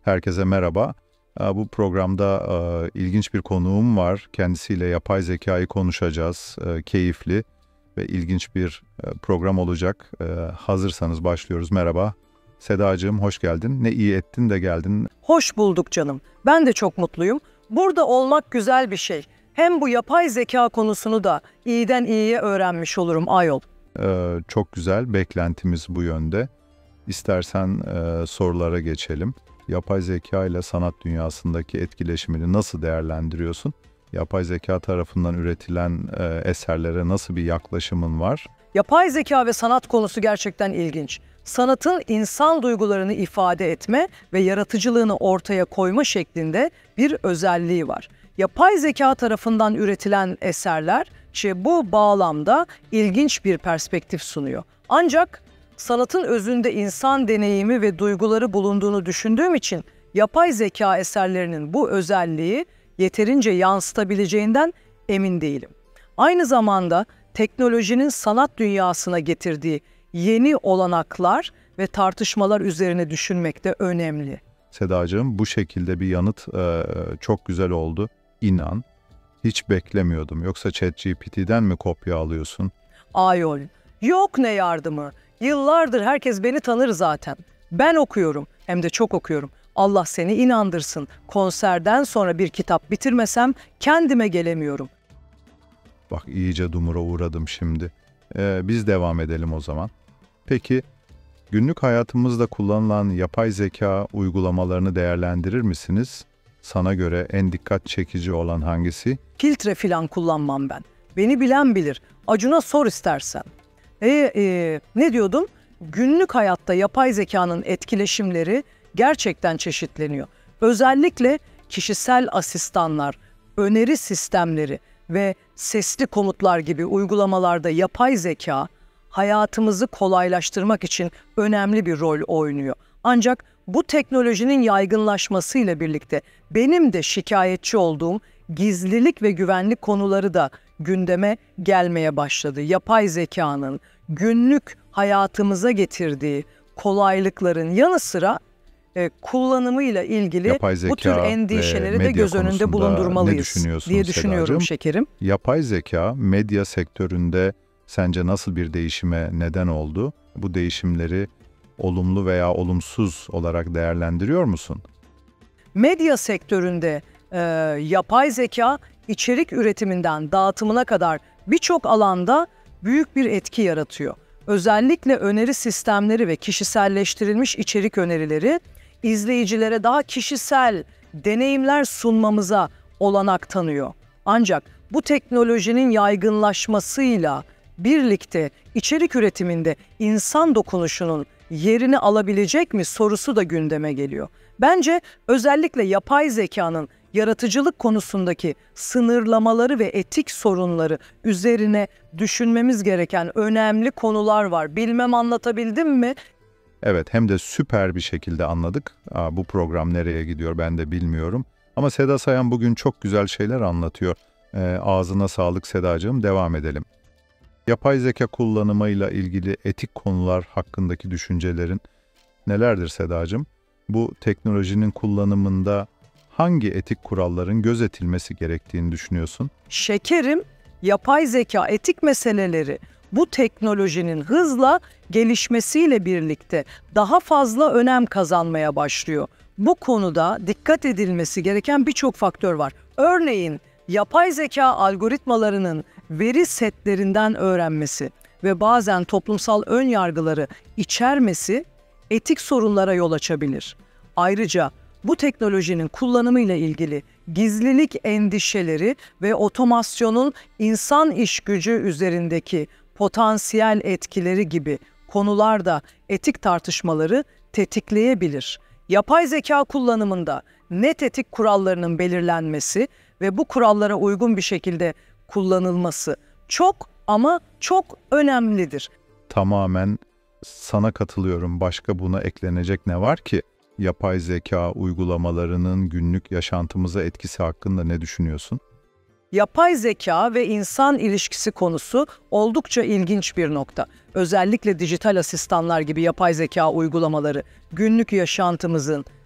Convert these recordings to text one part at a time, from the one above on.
Herkese merhaba. Bu programda ilginç bir konuğum var. Kendisiyle yapay zekayı konuşacağız. Keyifli ve ilginç bir program olacak. Hazırsanız başlıyoruz. Merhaba. Sedacığım, hoş geldin. Ne iyi ettin de geldin. Hoş bulduk canım. Ben de çok mutluyum. Burada olmak güzel bir şey. Hem bu yapay zeka konusunu da iyiden iyiye öğrenmiş olurum ayol. Çok güzel. Beklentimiz bu yönde. İstersen sorulara geçelim. Yapay zeka ile sanat dünyasındaki etkileşimini nasıl değerlendiriyorsun? Yapay zeka tarafından üretilen eserlere nasıl bir yaklaşımın var? Yapay zeka ve sanat konusu gerçekten ilginç. Sanatın insan duygularını ifade etme ve yaratıcılığını ortaya koyma şeklinde bir özelliği var. Yapay zeka tarafından üretilen eserler bu bağlamda ilginç bir perspektif sunuyor. Ancak sanatın özünde insan deneyimi ve duyguları bulunduğunu düşündüğüm için yapay zeka eserlerinin bu özelliği yeterince yansıtabileceğinden emin değilim. Aynı zamanda teknolojinin sanat dünyasına getirdiği yeni olanaklar ve tartışmalar üzerine düşünmek de önemli. Sedacığım, bu şekilde bir yanıt çok güzel oldu. İnan, hiç beklemiyordum. Yoksa ChatGPT'den mi kopya alıyorsun? Ayol, yok ne yardımı. Yıllardır herkes beni tanır zaten. Ben okuyorum, hem de çok okuyorum. Allah seni inandırsın. Konserden sonra bir kitap bitirmesem kendime gelemiyorum. Bak, iyice dumura uğradım şimdi. Biz devam edelim o zaman. Peki, günlük hayatımızda kullanılan yapay zeka uygulamalarını değerlendirir misiniz? Sana göre en dikkat çekici olan hangisi? Filtre filan kullanmam ben. Beni bilen bilir. Acun'a sor istersen. Ne diyordum? Günlük hayatta yapay zekanın etkileşimleri gerçekten çeşitleniyor. Özellikle kişisel asistanlar, öneri sistemleri ve sesli komutlar gibi uygulamalarda yapay zeka hayatımızı kolaylaştırmak için önemli bir rol oynuyor. Ancak bu teknolojinin yaygınlaşmasıyla birlikte benim de şikayetçi olduğum gizlilik ve güvenlik konuları da gündeme gelmeye başladı. Yapay zekanın günlük hayatımıza getirdiği kolaylıkların yanı sıra kullanımıyla ilgili bu tür endişeleri de göz önünde bulundurmalıyız diye düşünüyorum Sedacığım? şekerim. Yapay zeka medya sektöründe sence nasıl bir değişime neden oldu? Bu değişimleri olumlu veya olumsuz olarak değerlendiriyor musun? Medya sektöründe yapay zeka içerik üretiminden dağıtımına kadar birçok alanda büyük bir etki yaratıyor. Özellikle öneri sistemleri ve kişiselleştirilmiş içerik önerileri izleyicilere daha kişisel deneyimler sunmamıza olanak tanıyor. Ancak bu teknolojinin yaygınlaşmasıyla birlikte içerik üretiminde insan dokunuşunun yerini alabilecek mi sorusu da gündeme geliyor. Bence özellikle yapay zekanın yaratıcılık konusundaki sınırlamaları ve etik sorunları üzerine düşünmemiz gereken önemli konular var. Bilmem anlatabildim mi? Evet, hem de süper bir şekilde anladık. Bu program nereye gidiyor ben de bilmiyorum. Ama Seda Sayan bugün çok güzel şeyler anlatıyor. Ağzına sağlık Sedacığım, devam edelim. Yapay zeka kullanımıyla ilgili etik konular hakkındaki düşüncelerin nelerdir Sedacığım? Bu teknolojinin kullanımında hangi etik kuralların gözetilmesi gerektiğini düşünüyorsun? Şekerim, yapay zeka etik meseleleri bu teknolojinin hızla gelişmesiyle birlikte daha fazla önem kazanmaya başlıyor. Bu konuda dikkat edilmesi gereken birçok faktör var. Örneğin yapay zeka algoritmalarının veri setlerinden öğrenmesi ve bazen toplumsal ön yargıları içermesi etik sorunlara yol açabilir. Ayrıca bu teknolojinin kullanımıyla ilgili gizlilik endişeleri ve otomasyonun insan işgücü üzerindeki potansiyel etkileri gibi konular da etik tartışmaları tetikleyebilir. Yapay zeka kullanımında net etik kurallarının belirlenmesi ve bu kurallara uygun bir şekilde kullanılması çok ama çok önemlidir. Tamamen sana katılıyorum. Başka buna eklenecek ne var ki? Yapay zeka uygulamalarının günlük yaşantımıza etkisi hakkında ne düşünüyorsun? Yapay zeka ve insan ilişkisi konusu oldukça ilginç bir nokta. Özellikle dijital asistanlar gibi yapay zeka uygulamaları günlük yaşantımızın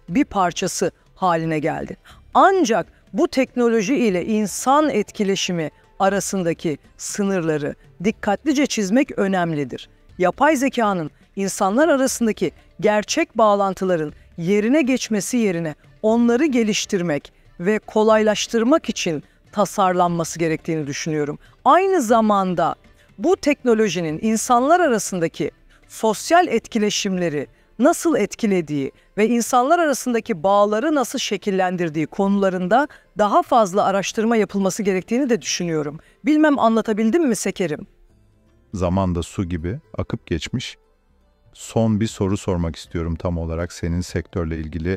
bir parçası haline geldi. Ancak bu teknoloji ile insan etkileşimi arasındaki sınırları dikkatlice çizmek önemlidir. Yapay zekanın insanlar arasındaki gerçek bağlantıların yerine geçmesi yerine onları geliştirmek ve kolaylaştırmak için tasarlanması gerektiğini düşünüyorum. Aynı zamanda bu teknolojinin insanlar arasındaki sosyal etkileşimleri nasıl etkilediği ve insanlar arasındaki bağları nasıl şekillendirdiği konularında daha fazla araştırma yapılması gerektiğini de düşünüyorum. Bilmem anlatabildim mi Sekerim? Zaman da su gibi akıp geçmiş. Son bir soru sormak istiyorum tam olarak senin sektörle ilgili.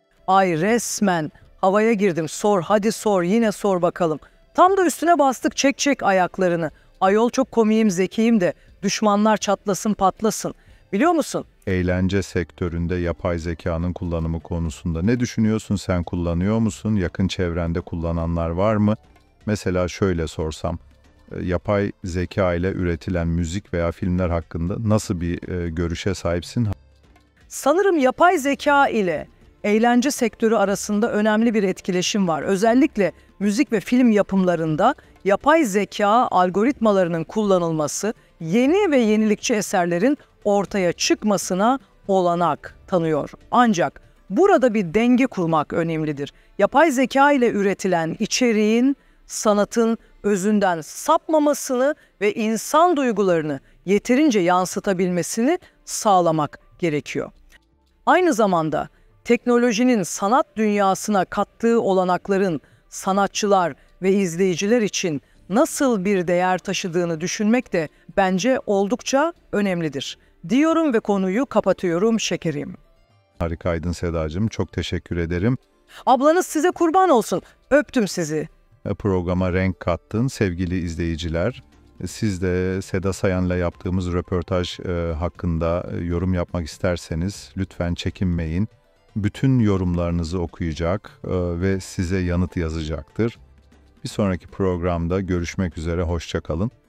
Ay resmen havaya girdim. Sor, hadi sor, yine sor bakalım. Tam da üstüne bastık, çek ayaklarını. Ayol çok komiyim, zekiyim de düşmanlar çatlasın patlasın. Biliyor musun? Eğlence sektöründe yapay zekanın kullanımı konusunda ne düşünüyorsun? Sen kullanıyor musun? Yakın çevrende kullananlar var mı? Mesela şöyle sorsam, yapay zeka ile üretilen müzik veya filmler hakkında nasıl bir görüşe sahipsin? Sanırım yapay zeka ile eğlence sektörü arasında önemli bir etkileşim var. Özellikle müzik ve film yapımlarında yapay zeka algoritmalarının kullanılması yeni ve yenilikçi eserlerin ortaya çıkmasına olanak tanıyor. Ancak burada bir denge kurmak önemlidir. Yapay zeka ile üretilen içeriğin sanatın özünden sapmamasını ve insan duygularını yeterince yansıtabilmesini sağlamak gerekiyor. Aynı zamanda teknolojinin sanat dünyasına kattığı olanakların sanatçılar ve izleyiciler için nasıl bir değer taşıdığını düşünmek de bence oldukça önemlidir. Diyorum ve konuyu kapatıyorum Şekerim. Harikaydın Sedacığım, çok teşekkür ederim. Ablanız size kurban olsun. Öptüm sizi. Programa renk kattın sevgili izleyiciler. Siz de Seda Sayan'la yaptığımız röportaj hakkında yorum yapmak isterseniz lütfen çekinmeyin. Bütün yorumlarınızı okuyacak ve size yanıt yazacaktır. Bir sonraki programda görüşmek üzere, hoşça kalın.